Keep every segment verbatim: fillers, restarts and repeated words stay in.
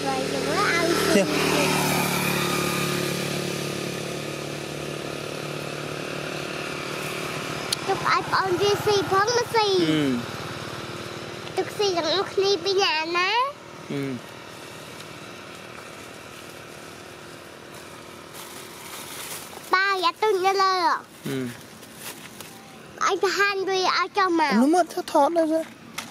Chưa. Chụp iPhone G C phóng nó xì. Ừ. Chụp xì chẳng lúc đi bên nhà ná. Ừ. Ba dạ tôi nhớ lời rồi. Ừ. Anh than đi ai cho màu. Nó mất thọt ra rồi.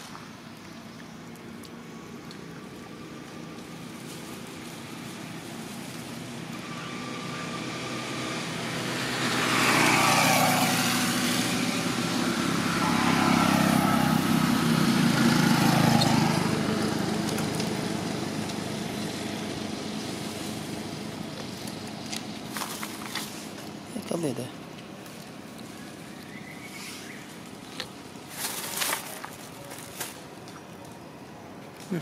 Có về đây. Ừ.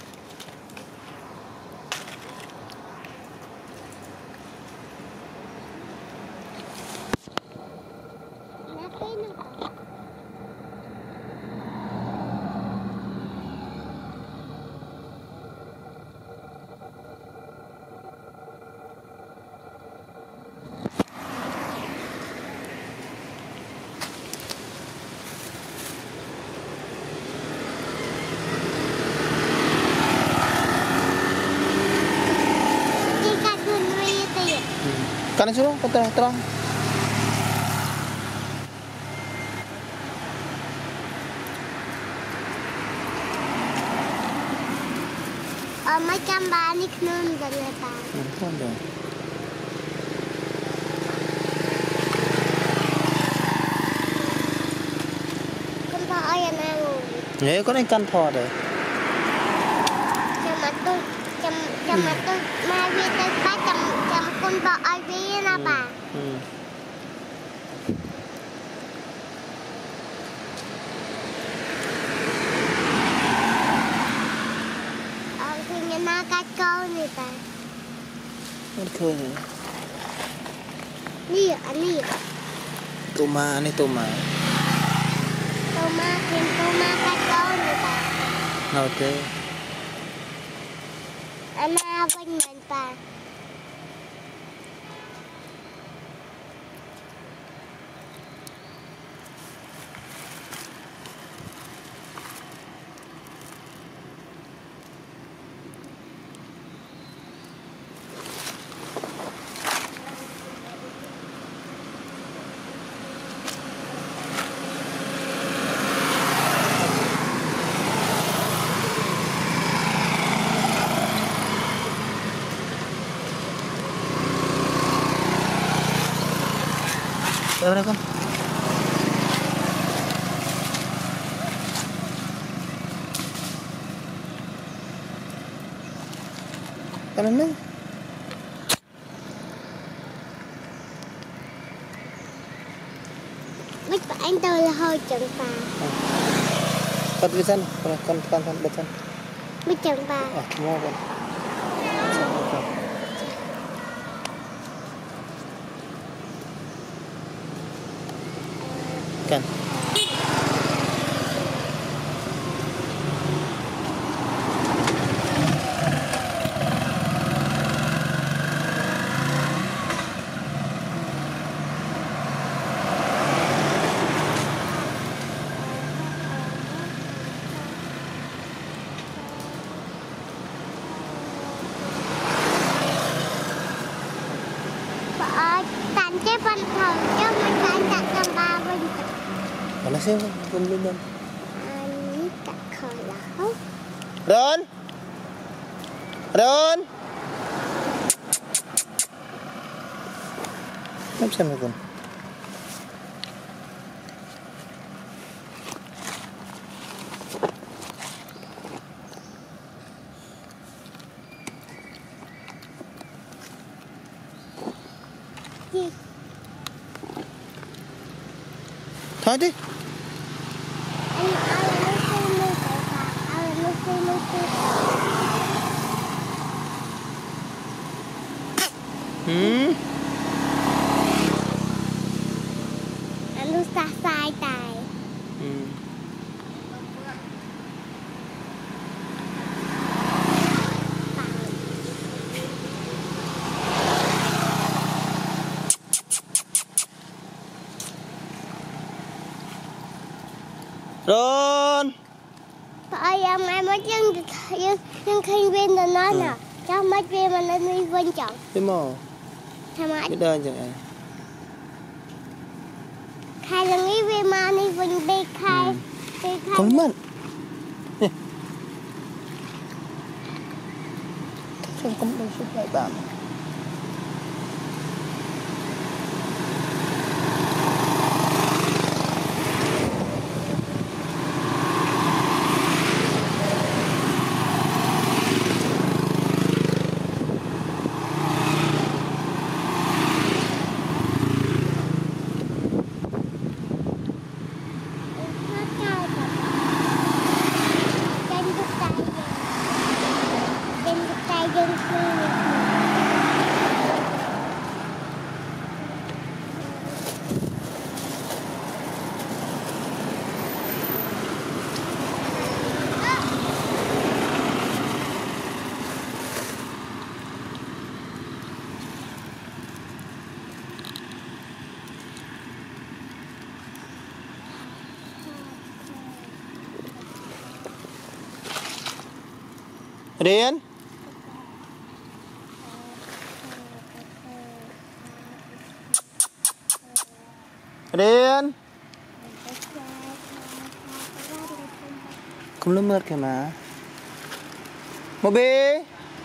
Kanan suruh, terang, terang. Ờ, mấy trăm ba nick nương rồi là bà. Ừ, không được. Con thỏ ở nhà ngủ. Nhớ có nên căn thò đấy. Cho mặt tôi, cho, cho mặt tôi, mai vi tôi bắt cho, cho con thỏ ở dưới là bà. Ừ. Nó cá câu này bà. Nó khơi này. Nè, anh nè. Toma, này Toma. Toma, thêm Toma cá câu này bà. Nào thế. Anh na bên mình bà. Đâu đây con? Cái này nữa. Mấy anh tôi là hơi chừng bà. Con cái chân, con con con con bật chân. Mấy chừng bà. À, mua con. Kan. Tàn chế văn thờ cho mình cái đặt cầm ba bình. Mana sih belum belum. Ini tak kalau. Ron. Ron. Apa sih con? Gì? Thôi đi. Anh ai là nước xôi nước bà, ai là nước xôi nước xôi. Hmm. Anh nước xa sai tài. Hmm. Ron. Tại em em mới chân nhưng nhưng khi viên là nó nè, cho mấy viên mà lên đi viên chọn. Đi mò. Tham ai? Biết đơn chẳng ai. Khai là nghĩ viên mà đi viên đi khai. Đi khai. Không mất. Không có đâu xuất lại bạn. Rian. Rian. Không lumur ke ma. Mobi.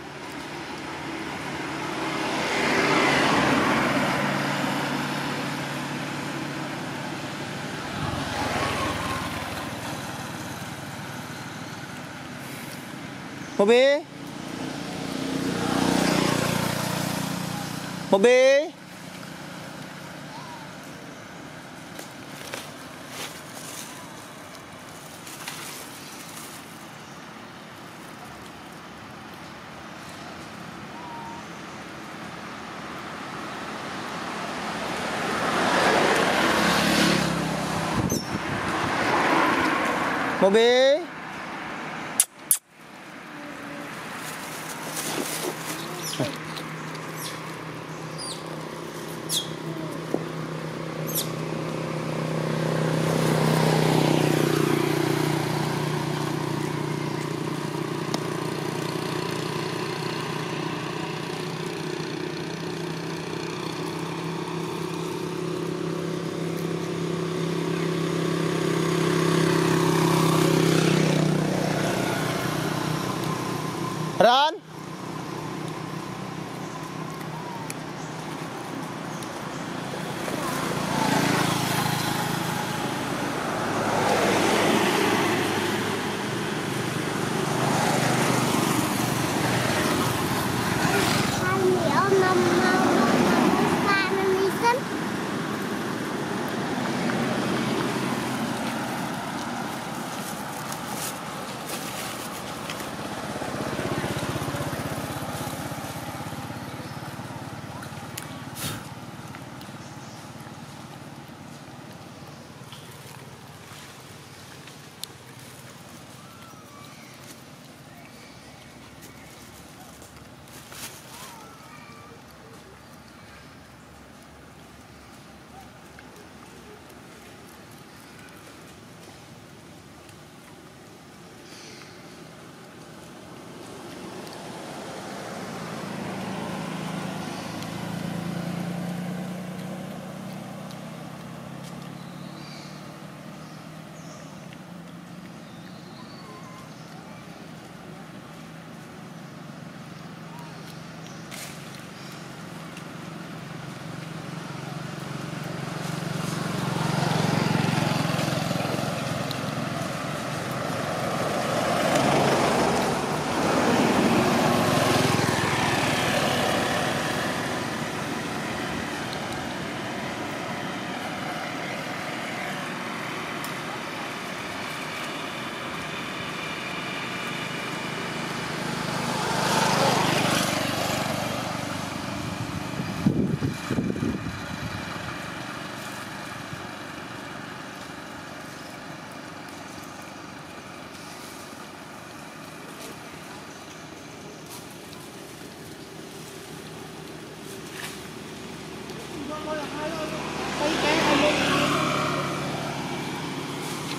Mobi. Mobi. Mobi. Ron. Hãy subscribe cho kênh Ghiền Mì Gõ để không bỏ lỡ những video hấp dẫn.